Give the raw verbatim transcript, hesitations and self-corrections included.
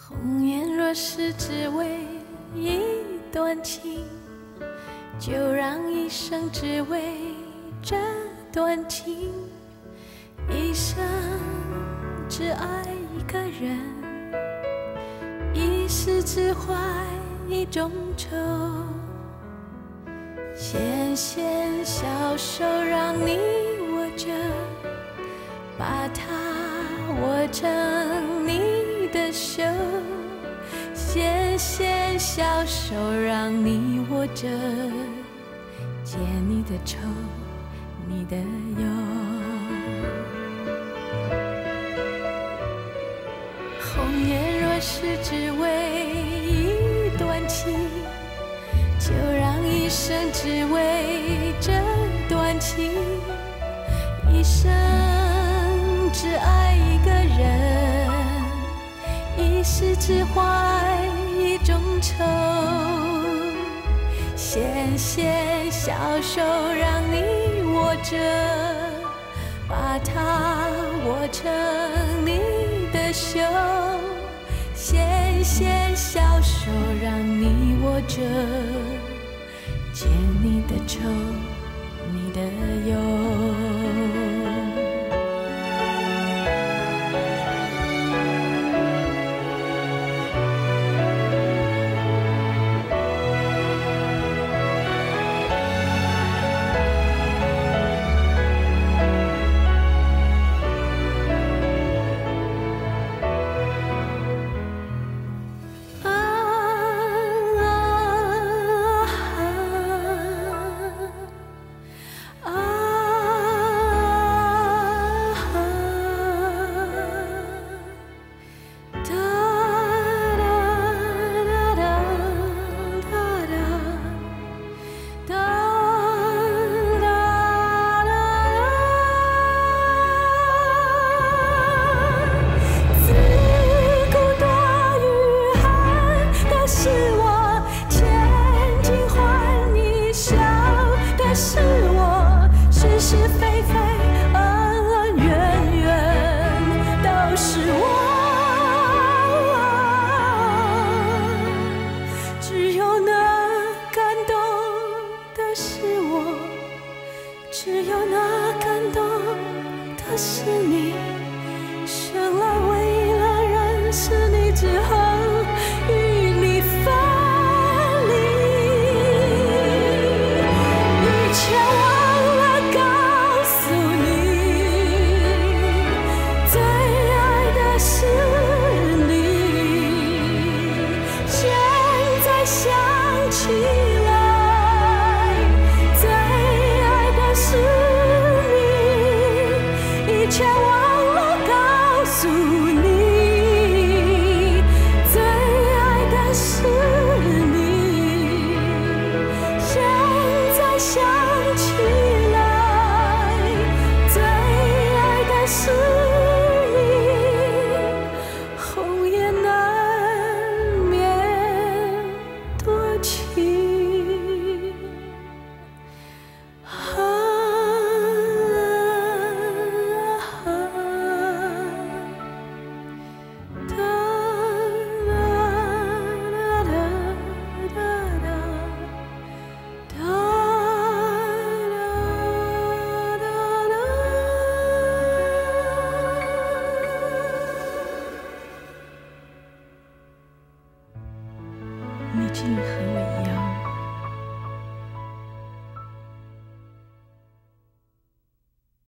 红颜若是只为一段情，就让一生只为这段情，一生只爱一个人，一世只怀一种愁。纤纤小手让你握着，把它握成你的手，纤纤小手让你握着，解你的愁，你的忧。红颜若是只为一段情，就让一生只为这段情，一生只爱一个人，一世只怀一种愁。纤纤小手让你握着，把它握成你的手，纤纤小手让你握着，解你的愁，你的忧。静和